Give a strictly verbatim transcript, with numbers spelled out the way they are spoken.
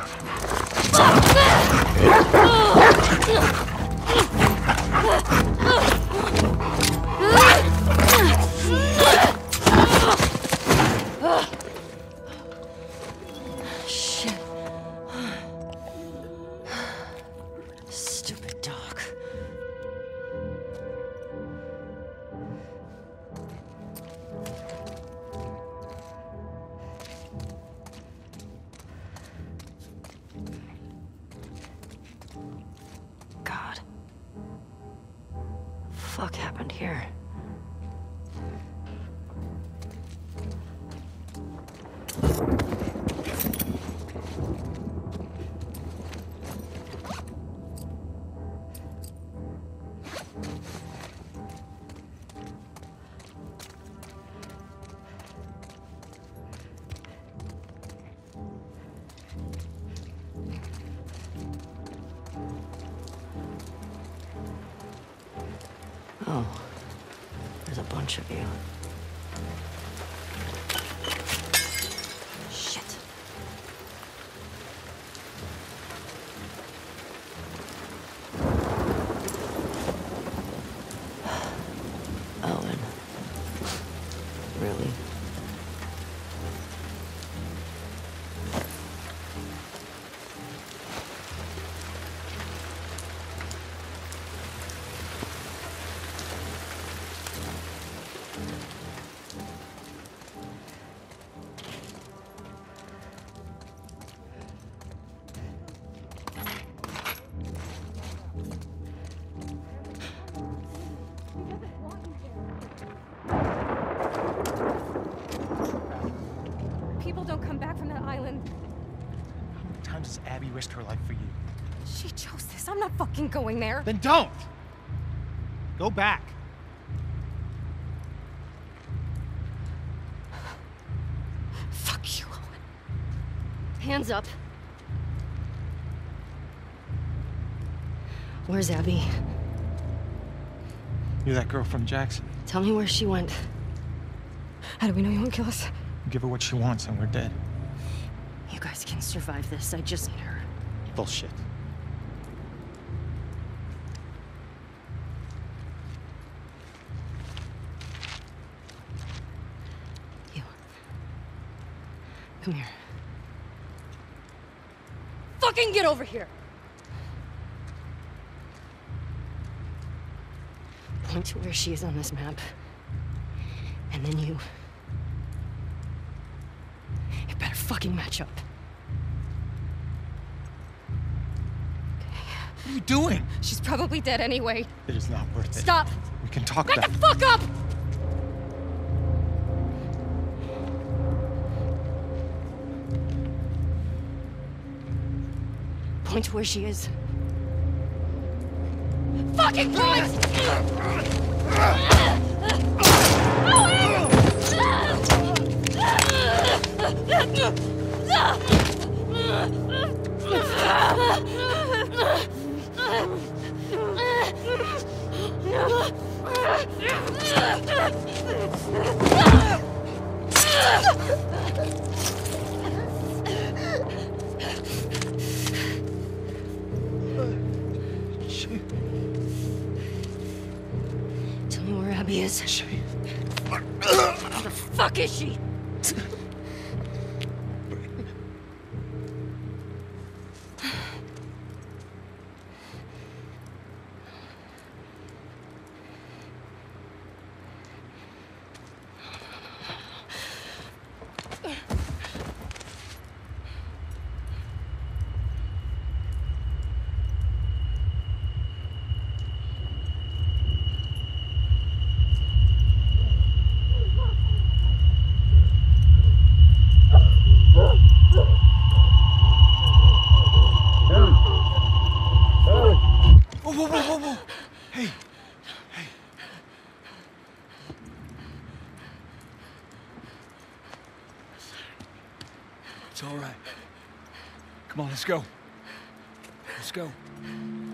Shit. Stupid dog. God. Fuck happened here? Oh, there's a bunch of you. Shit. Owen. Really? People don't come back from that island. How many times has Abby risked her life for you? She chose this. I'm not fucking going there. Then don't! Go back. Fuck you, Owen. Hands up. Where's Abby? You're that girl from Jackson. Tell me where she went. How do we know you won't kill us? Give her what she wants and we're dead. You guys can survive this. I just need her. Bullshit. You. Come here. Fucking get over here! Point to where she is on this map. And then you... You better fucking match up. What are you doing? She's probably dead anyway. It is not worth it. Stop! We can talk Back about the fuck up! Point to where she is. Fucking point! Tell me where Abby is. Where the fuck is she? Whoa, whoa, whoa, whoa, whoa! Hey! Hey! It's all right. Come on, let's go. Let's go.